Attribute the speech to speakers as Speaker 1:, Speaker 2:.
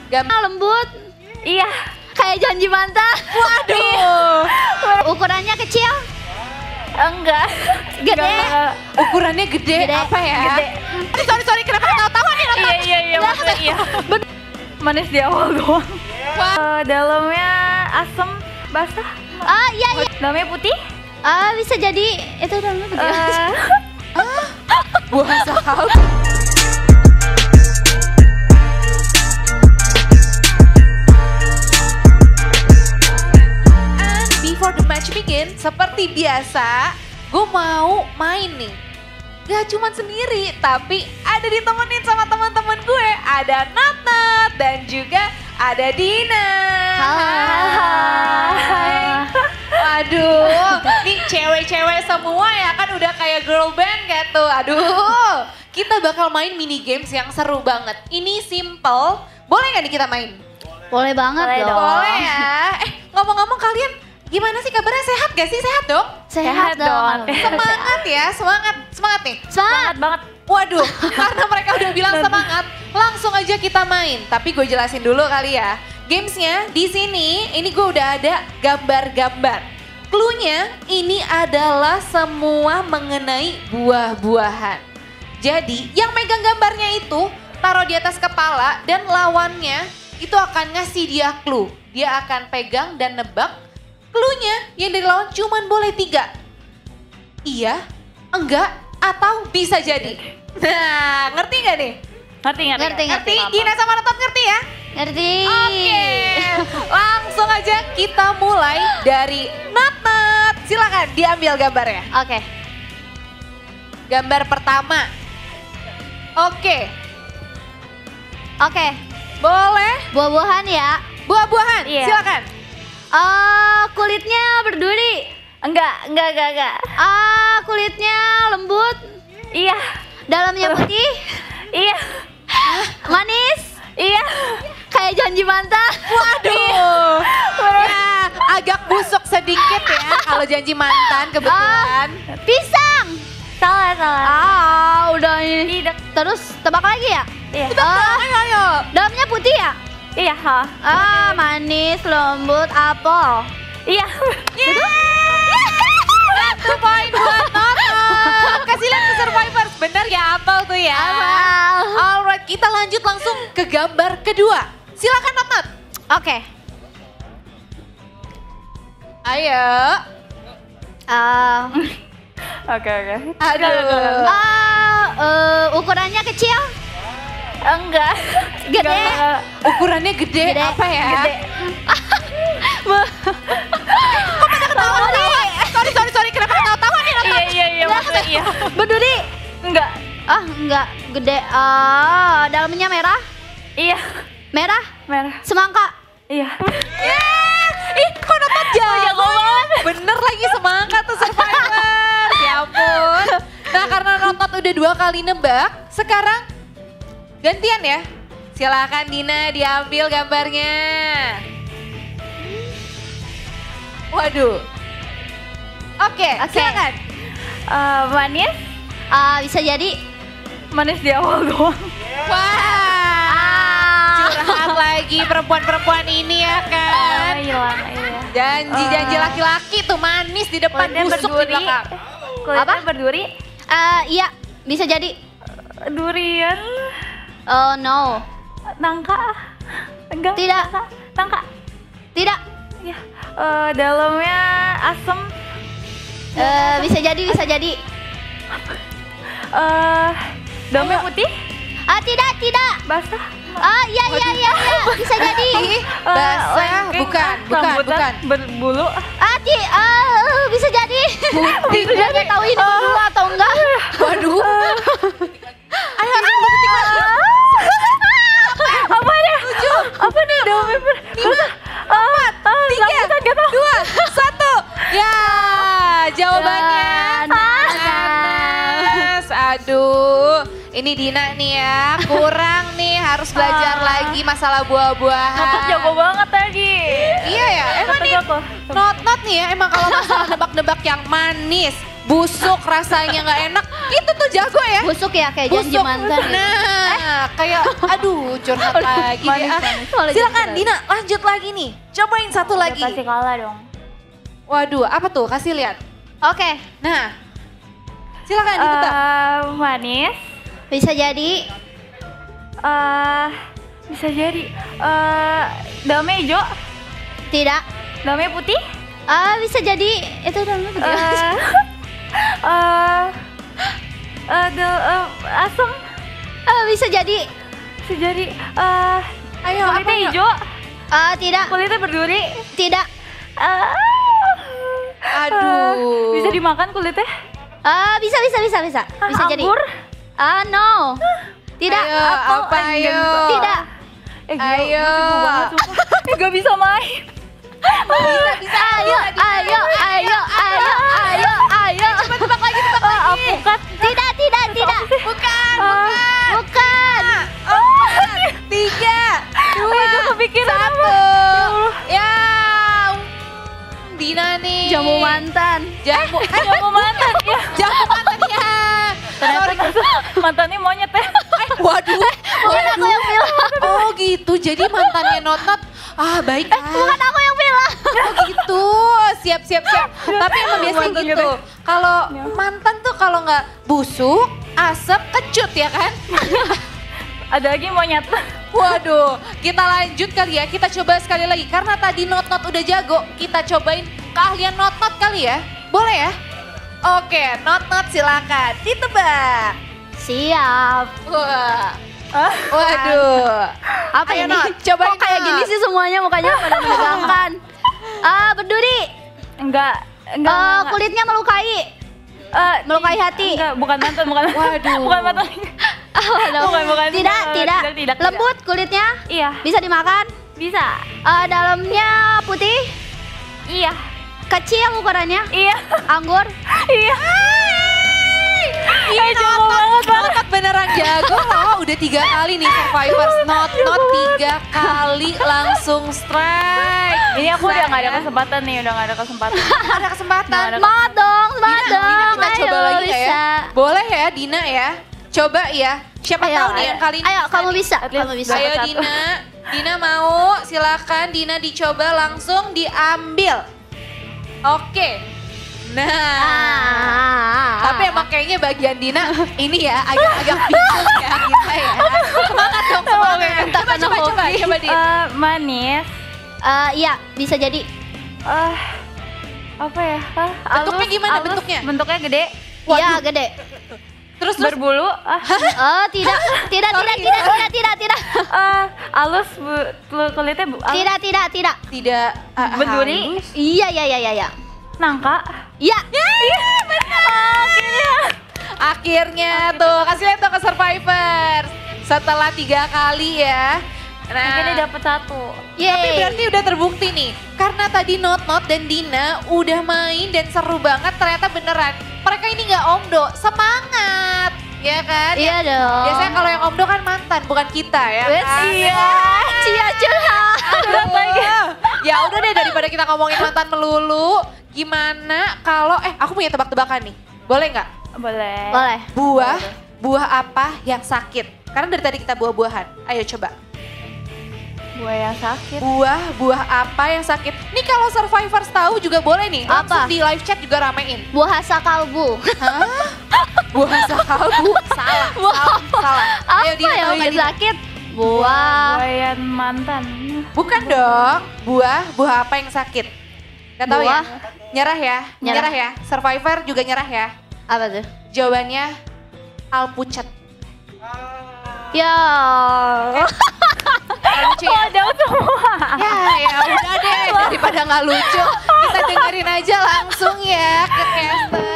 Speaker 1: Lembut.
Speaker 2: Iya.
Speaker 1: Kayak janji mantan.
Speaker 2: Waduh.
Speaker 1: Ukurannya kecil.
Speaker 2: Enggak.
Speaker 1: Gede.
Speaker 2: Enggak.
Speaker 3: Ukurannya gede, apa ya?
Speaker 2: Gede.
Speaker 3: Sorry, kenapa ketawa nih?
Speaker 2: Iya, maksudnya iya. Manis di awal doang. Dalamnya asam, basah.
Speaker 1: Iya.
Speaker 2: Dalamnya putih.
Speaker 1: Bisa jadi itu dalamnya putih.
Speaker 3: Buah saham. And before the match begin, seperti biasa, gue mau main nih. Gak cuma sendiri, tapi ada ditemenin sama teman-teman gue. Ada Natnat dan juga ada Dina.
Speaker 1: Hai.
Speaker 3: Aduh, nih cewek-cewek semua ya kan udah kayak girl band gitu. Aduh, kita bakal main mini games yang seru banget. Ini simple, boleh gak nih kita main?
Speaker 1: Boleh banget
Speaker 2: Boleh
Speaker 1: dong.
Speaker 2: dong.
Speaker 3: Boleh ya. Ngomong-ngomong kalian gimana sih kabarnya, sehat gak sih? Sehat dong?
Speaker 1: Sehat dong.
Speaker 3: Semangat ya, semangat nih.
Speaker 1: Semangat
Speaker 2: Banget.
Speaker 3: Waduh, karena mereka udah bilang semangat, langsung aja kita main. Tapi gue jelasin dulu kali ya. Gamesnya di sini, ini gue udah ada gambar-gambar. Cluenya ini adalah semua mengenai buah-buahan. Jadi yang megang gambarnya itu taruh di atas kepala dan lawannya itu akan ngasih dia clue. Dia akan pegang dan nebak. Cluenya yang dari lawan cuman boleh 3. Iya, enggak, atau bisa jadi. Nah, ngerti gak nih?
Speaker 1: Ngerti.
Speaker 3: Dina sama Natnat ngerti ya?
Speaker 1: Ngerti.
Speaker 3: Oke, langsung aja kita mulai dari Natnat. Silakan diambil gambarnya.
Speaker 1: Oke.
Speaker 3: Gambar pertama. Oke, boleh.
Speaker 1: Buah-buahan ya.
Speaker 3: Buah-buahan,
Speaker 2: Iya.
Speaker 3: silakan.
Speaker 1: Kulitnya berduri.
Speaker 2: Enggak.
Speaker 1: Kulitnya lembut.
Speaker 2: Iya.
Speaker 1: Dalamnya putih.
Speaker 2: Iya.
Speaker 1: Manis.
Speaker 2: Iya.
Speaker 1: Kayak janji mantan.
Speaker 3: Waduh, ya agak busuk sedikit ya kalau janji mantan kebetulan.
Speaker 1: Pisang.
Speaker 2: Salah.
Speaker 1: Udah ini.
Speaker 2: Tidak.
Speaker 1: Terus tebak lagi ya?
Speaker 2: Iya.
Speaker 3: Ayo.
Speaker 1: Dalamnya putih ya?
Speaker 2: Iya.
Speaker 1: Manis, lembut, apel.
Speaker 2: Iya.
Speaker 3: Satu poin buat Natnat. Kasih lihat ke Survivors, bener ya apel tuh ya.
Speaker 1: Apel.
Speaker 3: Alright, kita lanjut langsung ke gambar kedua. Silakan Natnat.
Speaker 1: Oke.
Speaker 3: Ayo.
Speaker 2: Oke.
Speaker 3: Aduh.
Speaker 1: Ukurannya kecil.
Speaker 2: Enggak.
Speaker 1: Gede.
Speaker 2: Enggak.
Speaker 3: Ukurannya gede,
Speaker 1: Gede.
Speaker 3: apa ya?
Speaker 2: Gede.
Speaker 3: Ketawa nih. Sorry, kenapa ketawa nih Natnat?
Speaker 2: Iya, maksudnya iya.
Speaker 1: Berduri.
Speaker 2: Enggak.
Speaker 1: Enggak. Gede. Dalamnya merah.
Speaker 2: Iya.
Speaker 1: Merah.
Speaker 2: Merah.
Speaker 1: Semangka.
Speaker 2: Iya.
Speaker 3: Kok Natnat jago?
Speaker 2: Jago banget.
Speaker 3: Bener lagi semangat tuh Survivor. Ya ampun. Nah, karena Natnat udah 2 kali nebak, sekarang gantian ya. Silakan Dina diambil gambarnya. Waduh. Oke, silakan.
Speaker 2: Manis.
Speaker 1: Bisa jadi.
Speaker 2: Manis di awal doang.
Speaker 3: Wah. Curhat lagi perempuan-perempuan ini ya kan.
Speaker 2: Hilang.
Speaker 3: Janji laki-laki tuh manis di depan,
Speaker 2: Kulitnya
Speaker 3: busuk di
Speaker 2: berduri.
Speaker 3: belakang.
Speaker 2: Kulitnya berduri.
Speaker 1: Iya. Bisa jadi.
Speaker 2: Durian.
Speaker 1: Oh no.
Speaker 2: Nangka. Enggak.
Speaker 1: Tidak.
Speaker 2: Nangka.
Speaker 1: Tidak.
Speaker 2: Iya. Dalamnya asam.
Speaker 1: Bisa jadi.
Speaker 2: Dalamnya putih.
Speaker 1: Tidak.
Speaker 2: Basah.
Speaker 1: Iya. Bisa jadi.
Speaker 3: Basah,
Speaker 2: Lengkeng.
Speaker 3: bukan.
Speaker 2: Rambutnya berbulu.
Speaker 1: Bisa jadi.
Speaker 3: Tidak
Speaker 1: Tidak tahu ini berdua atau enggak.
Speaker 3: Waduh. Ayo, 1 detik lagi.
Speaker 2: Apa ya?
Speaker 3: 7.
Speaker 2: Apa nih? Dalamnya
Speaker 3: 5, 4, 3, 2, 1. Ya, jawabannya panas. Aduh, ini Dina nih ya, kurang nih, harus belajar lagi masalah buah-buahan.
Speaker 2: Natnat jago banget tadi.
Speaker 3: Iya ya, emang nih
Speaker 2: Natnat jago.
Speaker 3: Natnat nih ya, emang kalau masalah nebak-nebak yang manis, busuk, rasanya nggak enak. Itu tuh jago ya.
Speaker 1: Busuk ya kayak janji mantan.
Speaker 3: Nah, kayak aduh curhat lagi dia. Silakan Dina, lanjut lagi nih. Cobain satu lagi.
Speaker 2: Pasti kalah dong.
Speaker 3: Waduh, apa tuh? Kasih lihat.
Speaker 1: Oke,
Speaker 3: Nah, silakan diputar.
Speaker 2: Manis.
Speaker 1: bisa jadi.
Speaker 2: Bisa jadi. Dalamnya hijau,
Speaker 1: Tidak.
Speaker 2: dalamnya putih.
Speaker 1: Bisa jadi. Itu namanya begitu.
Speaker 2: Asam.
Speaker 1: Bisa jadi.
Speaker 2: Bisa jadi.
Speaker 3: Ayo, apa
Speaker 2: Kulitnya
Speaker 3: yuk?
Speaker 2: hijau,
Speaker 1: Tidak.
Speaker 2: kulitnya berduri.
Speaker 1: Tidak.
Speaker 3: Aduh.
Speaker 2: Bisa dimakan kulitnya?
Speaker 1: Bisa. Bisa jadi.
Speaker 2: Anggur?
Speaker 1: No. Tidak.
Speaker 3: Ayo, apa ayo?
Speaker 1: Tidak.
Speaker 2: Gila,
Speaker 3: Ayo.
Speaker 2: gue sibuk banget, sumpah. Gak bisa main.
Speaker 3: Bisa.
Speaker 1: Ayo.
Speaker 3: Tebak lagi.
Speaker 2: Apukat.
Speaker 1: Tidak.
Speaker 3: Bukan.
Speaker 1: Bukan.
Speaker 3: 3, 2,
Speaker 2: Gue kepikiran apa?
Speaker 3: 1. Ya. Dina nih.
Speaker 1: Jamu mantan.
Speaker 3: Jamu.
Speaker 2: Jamu mantan ya.
Speaker 3: Jamu mantan ya.
Speaker 2: Ternyata mantannya monyet ya.
Speaker 3: Waduh.
Speaker 1: Bukan aku yang bilang.
Speaker 3: Oh gitu. Jadi mantannya Not. Baik.
Speaker 1: Bukan aku yang bilang.
Speaker 3: Oh gitu. Siap. Tapi emang biasanya
Speaker 2: Mantan
Speaker 3: gitu. Kalau mantan tuh kalau nggak busuk, asap, kecut ya kan?
Speaker 2: Ada lagi monyet.
Speaker 3: Waduh, kita lanjut kali ya. Kita coba sekali lagi. Karena tadi Not udah jago, kita cobain keahlian Not kali ya. Boleh ya? Oke, Not silakan ditebak.
Speaker 1: Siap.
Speaker 3: Wah. Waduh.
Speaker 1: Apa
Speaker 3: Ayo,
Speaker 1: ini?
Speaker 3: Not, cobain
Speaker 1: Kok kayak
Speaker 3: Not.
Speaker 1: gini sih semuanya mukanya pada menegangkan. Berduri.
Speaker 2: Enggak.
Speaker 1: Kulitnya melukai. Melukai hati.
Speaker 2: Enggak, bukan mantan.
Speaker 3: Waduh.
Speaker 2: Bukan mantan. Bukan.
Speaker 1: Tidak. Lembut kulitnya.
Speaker 2: Iya,
Speaker 1: Bisa dimakan.
Speaker 2: bisa.
Speaker 1: Dalamnya putih.
Speaker 2: Iya.
Speaker 1: Kecil ukurannya.
Speaker 2: Iya.
Speaker 1: Anggur.
Speaker 2: Iya.
Speaker 3: Iya,
Speaker 2: jago banget.
Speaker 3: Not beneran jago loh. Udah 3 kali nih Survivors. Not 3 kali langsung strike.
Speaker 2: Ini aku udah gak ada
Speaker 3: Bisa ya?
Speaker 2: kesempatan nih, Ada kesempatan.
Speaker 3: Ada kesempatan.
Speaker 2: Nggak ada.
Speaker 1: Semangat dong.
Speaker 3: Dina, kita
Speaker 1: Ayo,
Speaker 3: coba lagi nggak ya?
Speaker 1: bisa.
Speaker 3: Boleh ya Dina ya? Coba ya. Siapa tahu nih yang kali ini
Speaker 1: Ayo,
Speaker 3: bisa
Speaker 1: kamu
Speaker 3: nih.
Speaker 1: bisa.
Speaker 2: At least
Speaker 1: Kamu bisa.
Speaker 3: Ayo
Speaker 2: Satu.
Speaker 3: Dina. Dina mau, silakan Dina dicoba langsung diambil. Oke. Nah. Tapi emang kayaknya bagian Dina ini ya agak bingung ya kita ya. Semangat dong, semangat. Coba Dina.
Speaker 2: Manis.
Speaker 1: Iya, bisa jadi.
Speaker 2: Apa ya?
Speaker 3: Bentuknya gimana
Speaker 2: halus,
Speaker 3: bentuknya?
Speaker 2: Bentuknya gede.
Speaker 1: Iya, gede.
Speaker 3: Terus
Speaker 2: Berbulu.
Speaker 1: Tidak.
Speaker 2: Halus, kulitnya halus.
Speaker 1: Tidak.
Speaker 3: tidak
Speaker 2: Berduri.
Speaker 3: halus.
Speaker 1: Iya.
Speaker 2: Nangka.
Speaker 1: Iya.
Speaker 3: Akhirnya tuh kasih lihat tuh ke Survivors. Setelah 3 kali ya.
Speaker 2: Mungkin dia
Speaker 3: Nah,
Speaker 2: dapat 1.
Speaker 3: tapi berarti udah terbukti nih. Karena tadi Not dan Dina udah main dan seru banget. Ternyata beneran mereka ini nggak omdo, semangat. Ya kan?
Speaker 1: Iya dong.
Speaker 3: Biasanya kalau yang omdo kan mantan, bukan kita ya kan?
Speaker 1: Iya. Cia curhat.
Speaker 3: Aduh. Ya udah deh, daripada kita ngomongin mantan melulu. Gimana kalau, aku punya tebak-tebakan nih. Boleh nggak?
Speaker 2: Boleh.
Speaker 1: Boleh.
Speaker 3: Buah apa yang sakit? Karena dari tadi kita buah-buahan. Ayo coba.
Speaker 2: Buah yang sakit.
Speaker 3: Buah apa yang sakit? Nih kalau Survivors tahu juga boleh nih. Langsung
Speaker 1: Apa?
Speaker 3: di live chat juga ramein.
Speaker 1: Buah hasa kalbu.
Speaker 3: Hah? Buah kalbu? Salah. Ayo
Speaker 1: Apa
Speaker 3: Dina,
Speaker 1: yang
Speaker 3: tahu
Speaker 1: bikin
Speaker 3: nggak, Dina?
Speaker 1: sakit? Buah.
Speaker 2: Buayan mantan.
Speaker 3: Bukan dong. Buah apa yang sakit? Gak tahu ya?
Speaker 1: Buah.
Speaker 3: Nyerah ya?
Speaker 1: Nyerah.
Speaker 3: Ya? Survivor juga nyerah ya?
Speaker 1: Apa tuh?
Speaker 3: Jawabannya alpucat.
Speaker 1: Ya.
Speaker 3: Lucu ya?
Speaker 2: Jauh semua.
Speaker 3: Ya udah deh, daripada nggak lucu, kita dengerin aja langsung ya ke caster.